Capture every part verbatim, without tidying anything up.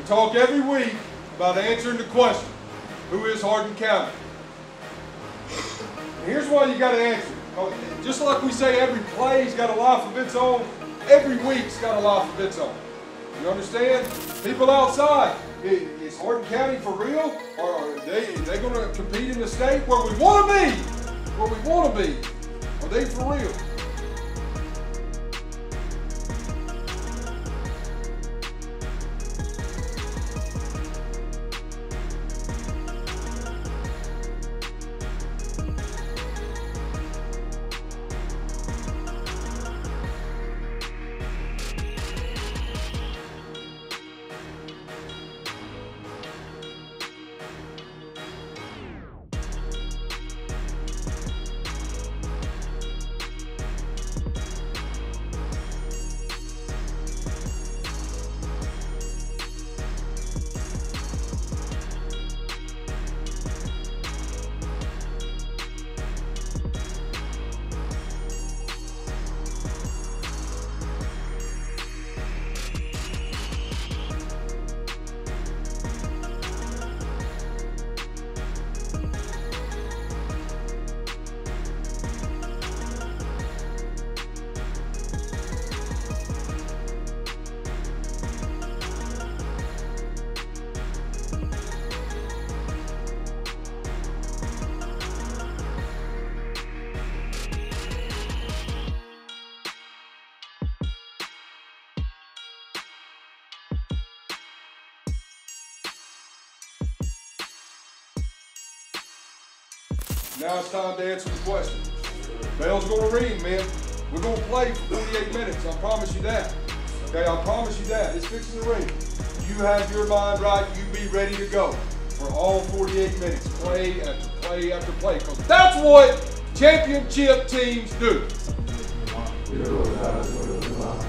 talk every week about answering the question, who is Hardin County? And here's why you got to answer it. Just like we say every play's got a life of its own, every week's got a life of its own. You understand? People outside, is Hardin County for real? Or are they, are they going to compete in the state where we want to be? Where we want to be? Are they for real? Now it's time to answer the question. Bell's gonna ring, man. We're gonna play for forty-eight minutes, I promise you that. Okay, I promise you that. It's fixing to ring. You have your mind right, you be ready to go for all forty-eight minutes. Play after play after play, because that's what championship teams do. We do it without us, we do it without.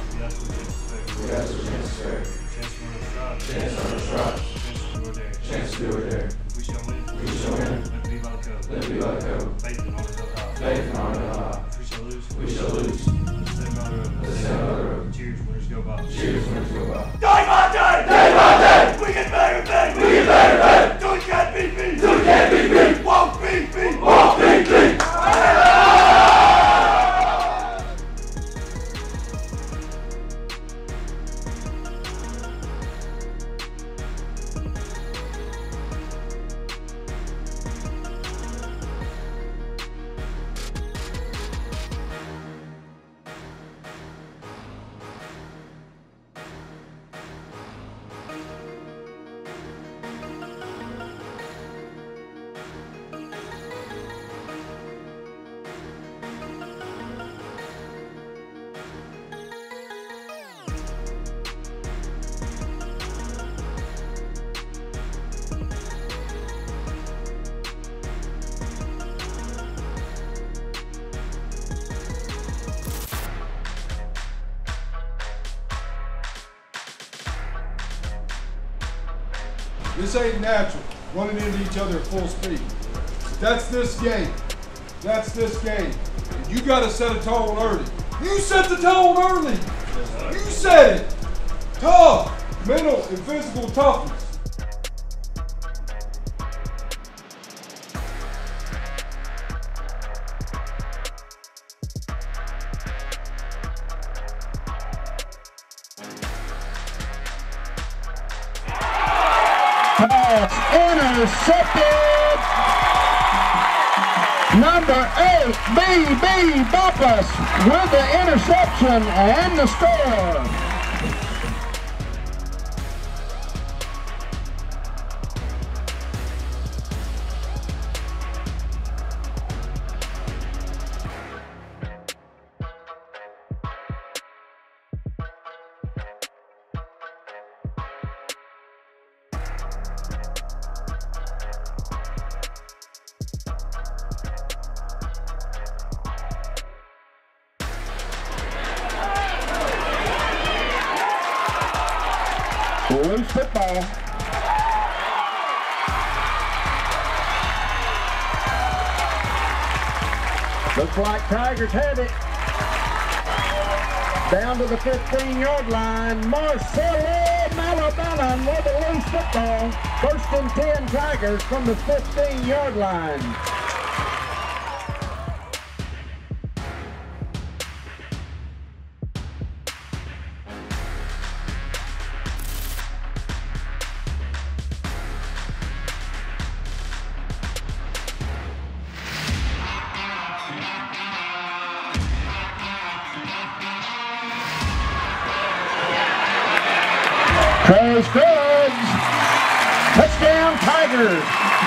We ask for chance to fair. Chance on the stripes. Chance to do it there. We shall win. We shall win. Let me like hope. Let me like hope. Faith in honor the high. Faith in honor the high. If we shall lose. We shall lose. Let's stay by the road. Let's stay by the road. Cheers, winners go by. Cheers, winners go by. Day by day! Day by day! We get better, better! We get better, better! Do it can't beat me! Do it can't beat me! Won't beat me! Won't beat me! This ain't natural, running into each other at full speed. That's this game. That's this game. And you gotta set a tone early. You set the tone early. You said it. Tough, mental and physical toughness. Pass intercepted. Number eight, B B Boppas with the interception and the score. Loose football. Looks like Tigers had it. Down to the fifteen-yard line, Marcelo Malabanan with a loose football. First and ten Tigers from the fifteen-yard line. Trace Goods, touchdown Tigers.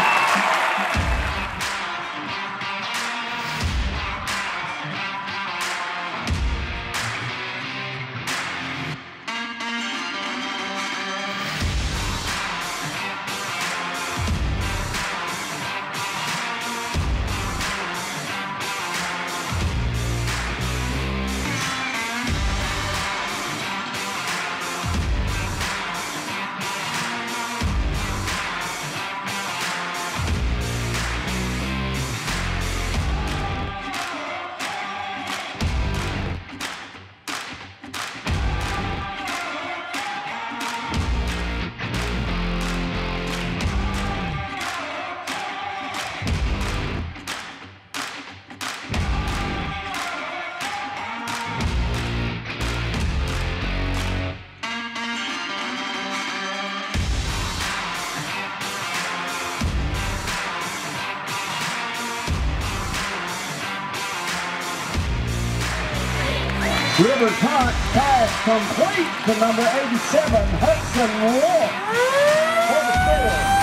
River punt pass complete to number eighty-seven, Hudson Wolf for the score.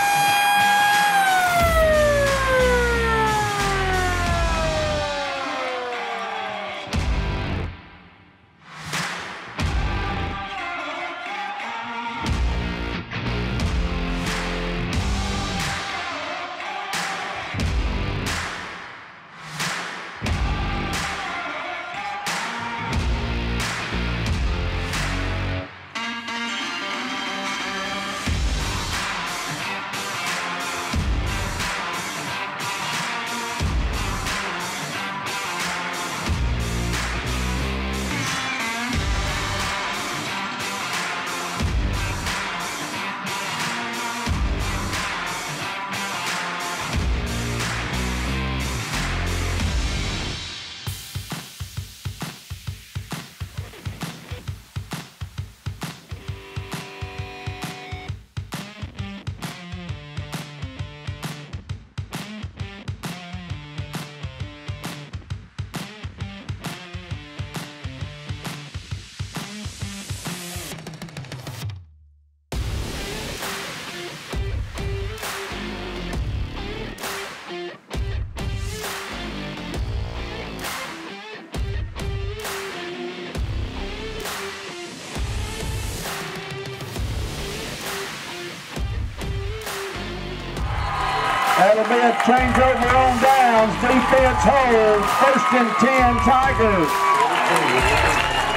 That'll be a changeover on downs. Defense holds. First and ten Tigers.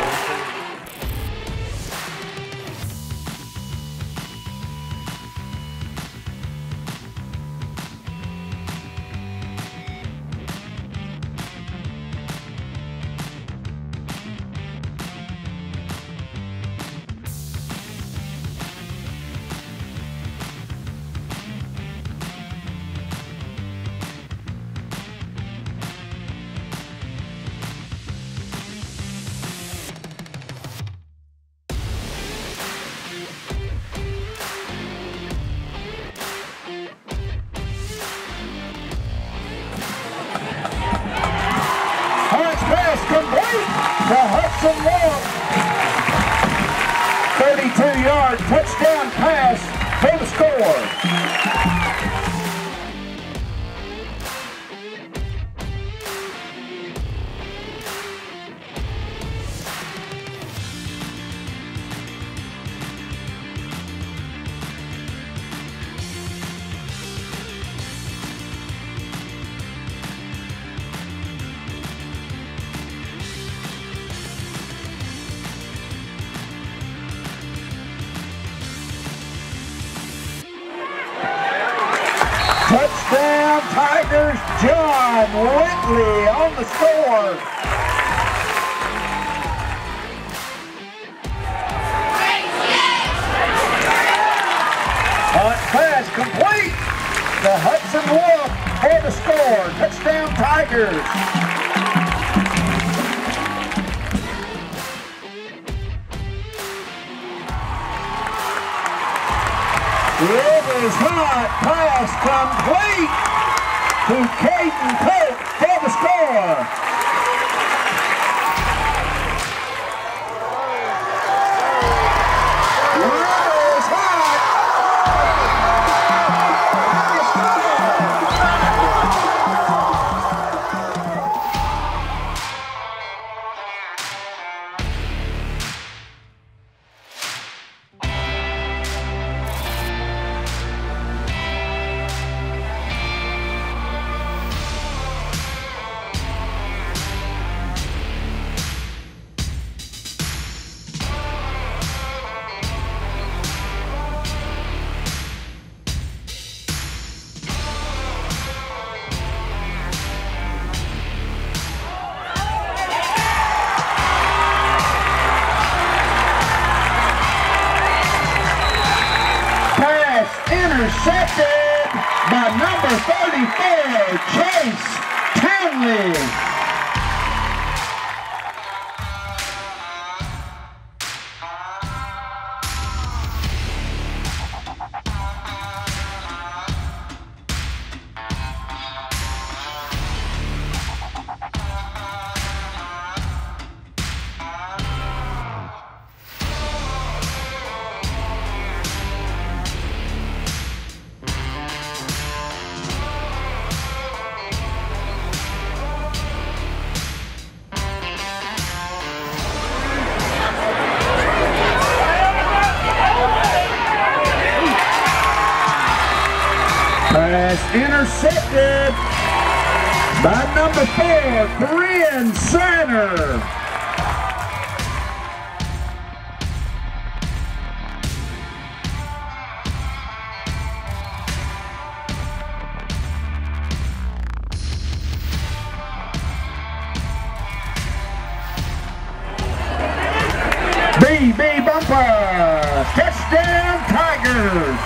Complete to Hudson Wolf. thirty-two yard touchdown pass for the score. Touchdown Tigers, John Whitley on the score. Pass complete to Hudson Wolf for the score. Touchdown Tigers. Rivers hot. Pass complete to Caden Coke for the score. Rivers hot. Intercepted by number thirty-four, Chase Townley. Pass intercepted by number four, Korean Center. B B bumper, touchdown Tigers.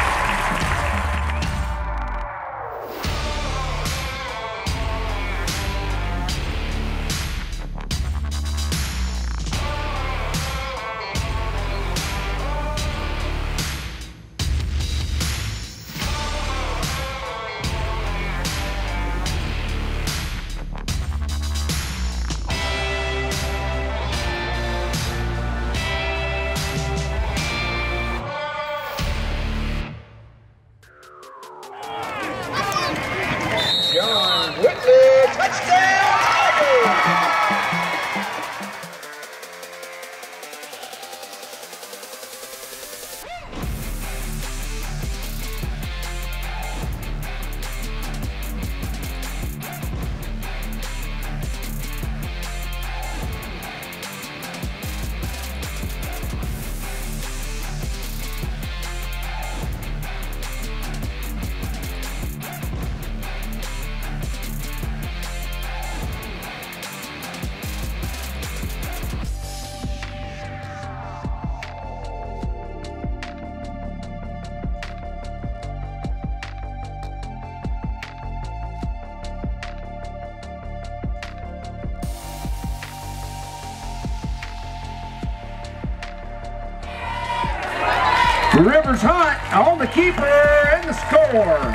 Rivers Hunt on the keeper and the score.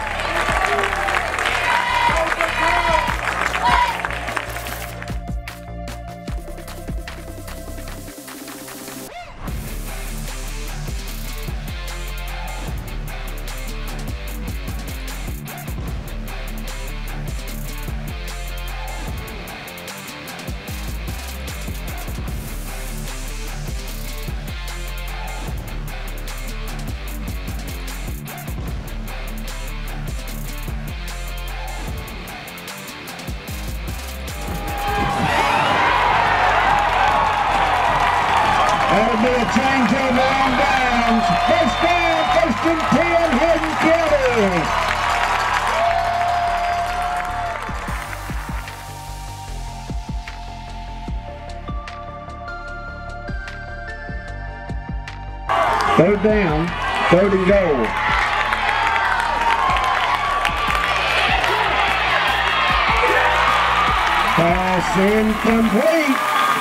That'll be a changeover on downs. First down, first and ten, Hardin County. Third down, third and goal. Pass incomplete.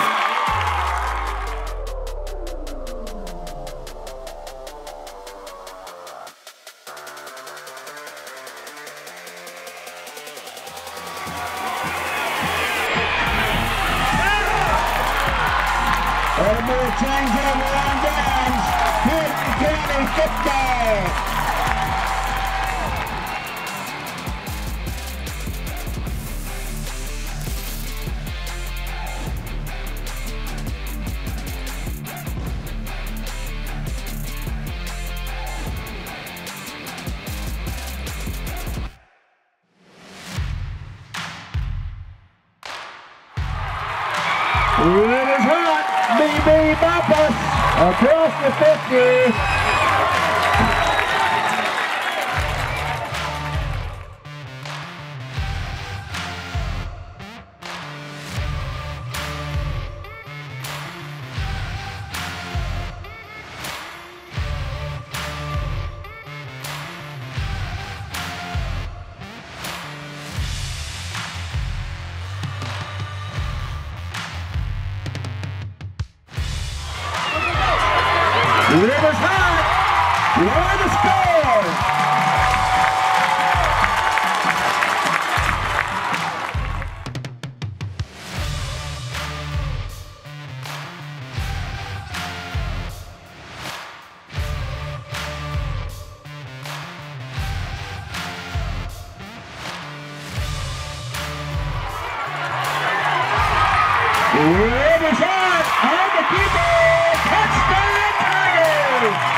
And more changeover on downs. Hardin County football. It is hot. B B Bopper across the fifty. River's hot. Why the score? River's hot. On the keeper. Touchdown Tigers.